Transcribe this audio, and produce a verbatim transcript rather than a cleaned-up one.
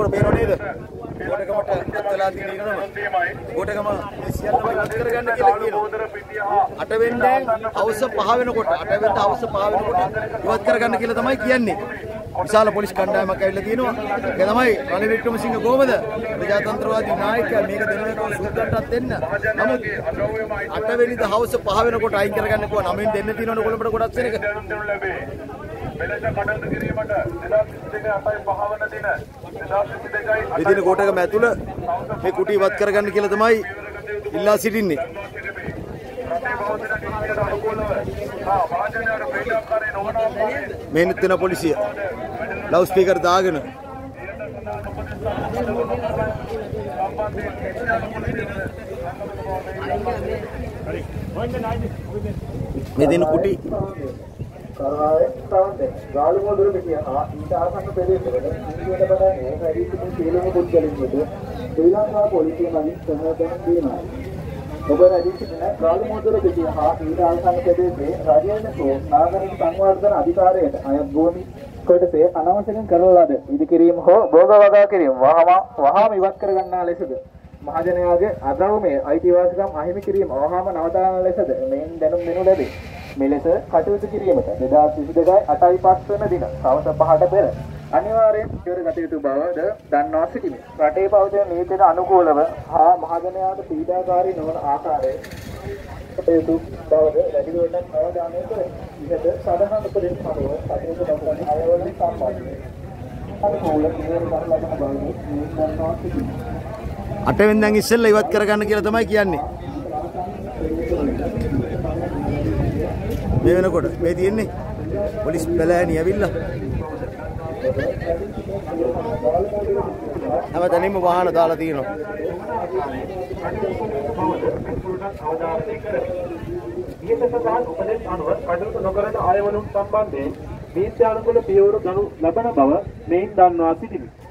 මහනුවර පේනව නේද? ගෝඨකමට අත්ලා තියෙන ඉන්නවම ගෝඨකම සියල්ලම ඉවත් කරගන්න කියලා කියනවා. අට වෙනිදා හවස පහ වෙනකොට අට වෙනිදා හවස පහ වෙනකොට ඉවත් කරගන්න කියලා තමයි කියන්නේ. විශාල පොලිස් කණ්ඩායමක් ඇවිල්ලා තියෙනවා. ඒක තමයි රනිල් වික්‍රමසිංහ කොහමද ප්‍රජාතන්ත්‍රවාදී නායකයා මේක දෙනකොට සුද්දන්ටත් දෙන්න. නමුත් අට වෙනිදා හවස පහ වෙනකොට අයින් කරගන්න කිව්වා. නවයෙන් දෙන්න තියෙනවනේ කොළඹට කොටස් වෙනක. ඉතින් ගෝඨකම ඇතුළ මේ කුටි ඉවත් කරගන්න කියලා තමයි ඉල්ලා සිටින්නේ. මෙහෙත් වෙන පොලිසිය ලවුඩ් ස්පීකර් දාගෙන මේ දෙන කුටි කරාවේ සාන්දේ ගාලු මොදුරු පිටිය හා ඊට ආසන්න ප්‍රදේශවල ඉන්දියාවට බඩන්නේ පරිස්සම් සියලුම පුද්ගලයින්ට ශ්‍රී ලංකා පොලිසිය මගින් සහායදන් දෙනවා. ඔබ රජිස්ට්‍රේෂන ගාලු මොදුරු පිටිය හා ඊට ආසන්න ප්‍රදේශයේ රාජ්‍යන සෝ නාගරික සංවර්ධන අධිකාරියට අයත් භූමි කොටසේ අනවශ්‍යයෙන් කරන ලද ඉදිකිරීම හෝ භෝග වගා කිරීම වහම වහාම ඉවත් කර ගන්නා ලෙසද මහජනයාගේ අදවමේ අයිතිවාසිකම් අහිමි කිරීම වහාම නවතාන ලෙසද මෙයින් දැනුම් දෙනු ලැබේ. මෙලෙස කටයුතු කිරීමට දෙදාස් විසිදෙකයි අටයි පස් වන දින සවස් පහට පෙර අනිවාර්යයෙන් ඉවරගත යුතු බවද දන්වා සිටිමි. රටේ පවතින නීතියට අනුකූලව හා මහජනයාට පීඩාකාරී නොවන ආකාරයේ කටයුතු බවද වැඩිදුරටත් අවධානය කරමි. ඉහත සඳහන් උපදෙස් අනුව කටයුතු කරන අයවලින් සම්බන්ධයි. අනුකූල නිවැරදි කරන ලබන බවද දන්වා සිටිමි. අට වෙනිදාන් ඉස්සෙල්ලා ඉවත් කරගන්න කියලා තමයි කියන්නේ. මේ වෙනකොට මේ තියෙන්නේ පොලිස් බැලෑණි ඇවිල්ලා හැමතැනින්ම වාහන දාලා තියෙනවා. ඊට සඳහන් උපදෙස් අනුව කටයුතු නොකරන අයවලුන් සම්බන්ධයෙන් නීත්‍යානුකූල පියවර ගනු ලබන බව මෙයින් දන්වා සිටිමි.